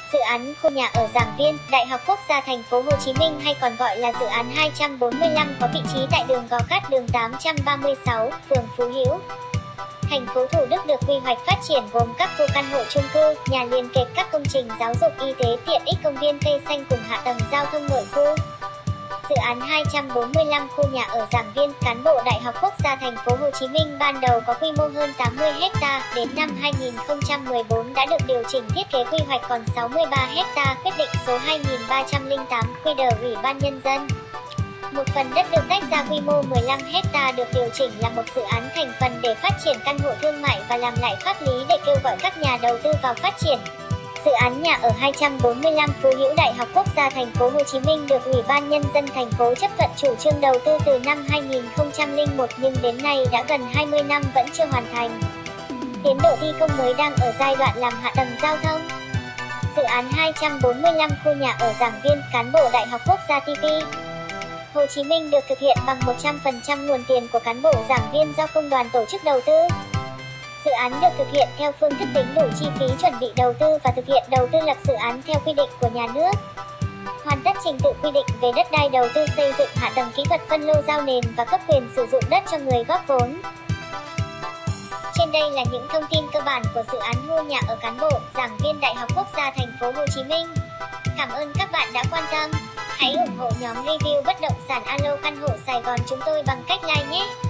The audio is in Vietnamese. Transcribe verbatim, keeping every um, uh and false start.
Dự án khu nhà ở Giảng Viên, Đại học Quốc gia Thành phố Hồ Chí Minh hay còn gọi là dự án hai trăm bốn mươi lăm có vị trí tại đường Gò Cát, đường tám trăm ba mươi sáu, phường Phú Hữu, thành phố Thủ Đức được quy hoạch phát triển gồm các khu căn hộ chung cư, nhà liền kề, các công trình giáo dục, y tế, tiện ích, công viên cây xanh cùng hạ tầng giao thông nội khu. Dự án hai trăm bốn mươi lăm khu nhà ở Giảng Viên, cán bộ Đại học Quốc gia Thành phố Hồ Chí Minh ban đầu có quy mô hơn tám mươi héc ta, đến năm hai nghìn không trăm mười bốn đã được điều chỉnh thiết kế quy hoạch còn sáu mươi ba héc ta, quyết định số hai nghìn ba trăm lẻ tám quy đờ Ủy ban Nhân dân. Một phần đất được tách ra quy mô mười lăm héc ta được điều chỉnh là một dự án thành phần để phát triển căn hộ thương mại và làm lại pháp lý để kêu gọi các nhà đầu tư vào phát triển. Dự án nhà ở hai trăm bốn mươi lăm Phú Hữu, Đại học Quốc gia Thành phố Hồ Chí Minh được Ủy ban Nhân dân thành phố chấp thuận chủ trương đầu tư từ năm hai nghìn không trăm lẻ một nhưng đến nay đã gần hai mươi năm vẫn chưa hoàn thành. Tiến độ thi công mới đang ở giai đoạn làm hạ tầng giao thông. Dự án hai trăm bốn mươi lăm khu nhà ở Giảng Viên, cán bộ Đại học Quốc gia tê pê Hồ Chí Minh được thực hiện bằng một trăm phần trăm nguồn tiền của cán bộ giảng viên do công đoàn tổ chức đầu tư. Dự án được thực hiện theo phương thức tính đủ chi phí chuẩn bị đầu tư và thực hiện đầu tư lập dự án theo quy định của nhà nước. Hoàn tất trình tự quy định về đất đai, đầu tư xây dựng hạ tầng kỹ thuật, phân lô giao nền và cấp quyền sử dụng đất cho người góp vốn. Trên đây là những thông tin cơ bản của dự án khu nhà ở cán bộ giảng viên Đại học Quốc gia Thành phố Hồ Chí Minh. Cảm ơn các bạn đã quan tâm. Hãy ủng hộ nhóm review bất động sản Alo Căn hộ Sài Gòn chúng tôi bằng cách like nhé!